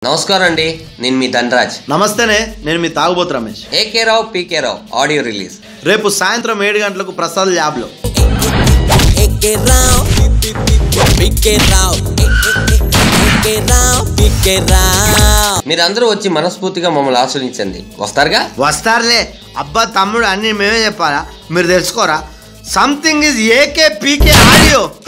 నమస్కారం అండి, నేను మీ ధనరాజ్. నమస్తేనే, నేను మీ తాగుబోతు Ramesh. AK Rao PK Rao audio release రేపు సాయంత్రం 7 గంటలకు ప్రసాద్ ల్యాబ్లో. మీరందరూ వచ్చి మనస్ఫూర్తిగా మమ్మల్ని ఆస్వాదించండి. వస్తారుగా? వస్తారులే. అబ్బా తమ్ముడు, అన్ని మేమే చెప్పాలా? మీరు తెలుసుకోరా? Something is AK PK audio.